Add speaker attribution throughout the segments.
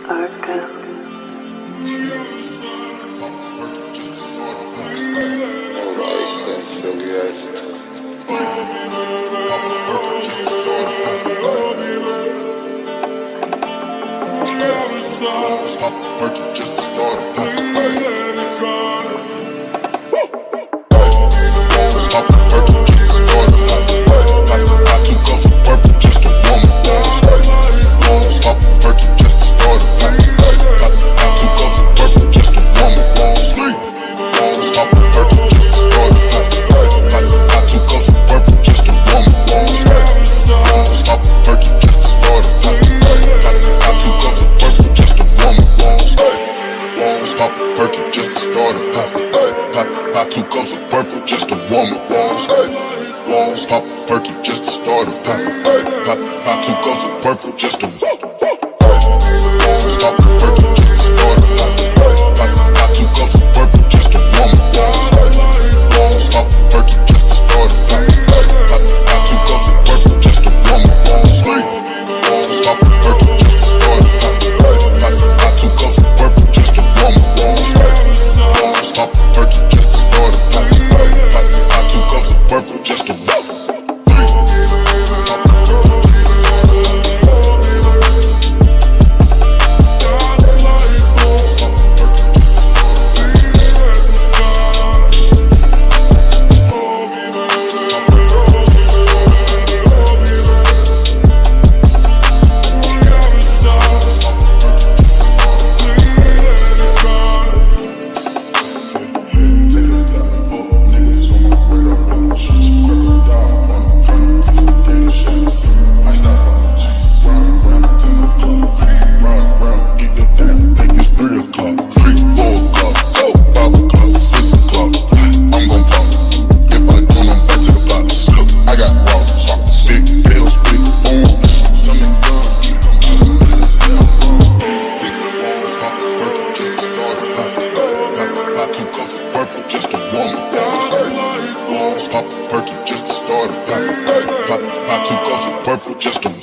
Speaker 1: CallmeArco.
Speaker 2: Stop working just to start a Stop working just to start I took off from work just to warm up. Stop working just to start I took off from work just to warm up. Stop working just to start I took off from work just to warm up. Stop working just to start I took off from work just to warm up. Stop working just to start I took off some purple just to warm up. Stop working just to start I took off some purple just to stop working just to start I took off some purple just to warm up. Stop working just to start I took off some purple just to warm up. Stop working just to start I took off some purple just to warm up. Stop working just to start I took off some purple just to warm up. Stop working just to start I took off some purple just to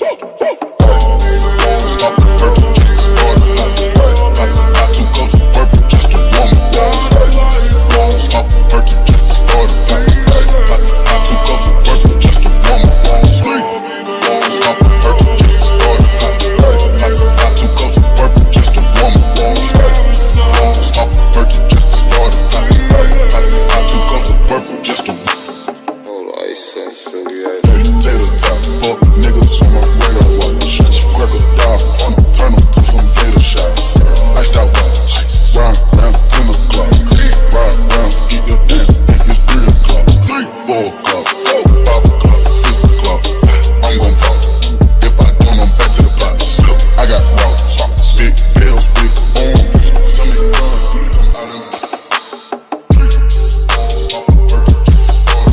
Speaker 2: stop working just to start I took off some purple just to warm up. Stop working just to start I took off some purple just to warm up. Stop working just to start I took off some purple just to warm up. Stop working just to start I took off some purple just to tater top, fuck niggas on my radar watch. Crack a dog on them, turn them to some gator shots. Iced out watch, round 10 o'clock. Ride round, eat the damn, think it's 3 o'clock. 4 o'clock, 5 o'clock, 6 o'clock. I'm gon' pop. If I don't, I'm back to the pot. I got rocks, big bills, big arms. Some of them come out of stop working just to start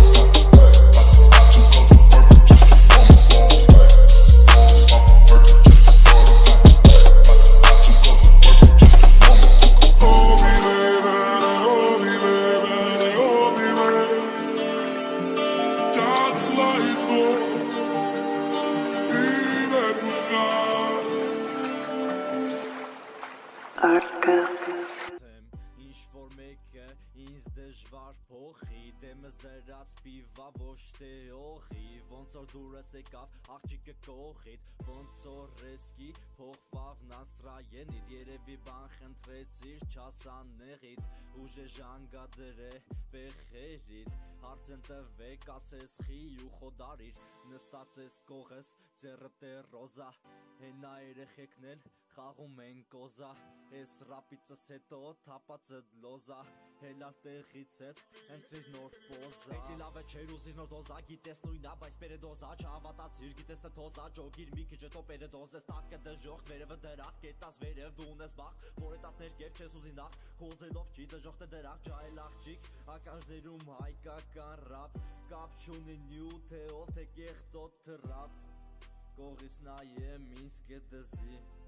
Speaker 1: Arco.
Speaker 3: Ինչ-որ մեկը ինձ դժվար փոխի Դեմս դրած պիվա ոչ թե օխի Ոնց որ դուրս եկավ աղջիկը կողիդ Ոնց որ ռեսկի փոխվավ նաստրաենիդ Երևի բան խնդրեցիր չասանեղիդ Ուժե ժանգադրե պեխերիդ Հարց են տվեք ասես խի ու խոդարիր Նստած ես կողես ձեռդ է ռոզա Հենա երեխեքն էլ խաղում են կոզա Ես ռապիցս հետո թապացդ լոզա Հելար տեղից հետ ընտրիր նոր պոզա Եկի լավ է չեր ուզիր նոր դոզա Գիտես նույնա բայց պերեդոզա Չհավատացիր գիտես թե թոզա Ջոգիր մի քիչ հետո պերեդոզ ես Տակը դժողք վերևը դրախ Կետաս վերև դու ունես բախ Որ էտաս ներկև չես ուզի նախ Կոզելով չի դժողք թե դրախ Ճայել աղջիկ ականջներում հայկական ռապ Կապ չունի նյու թե օլ թե կեղտոտ թրապ Կողից նայեմ ինձ կետզի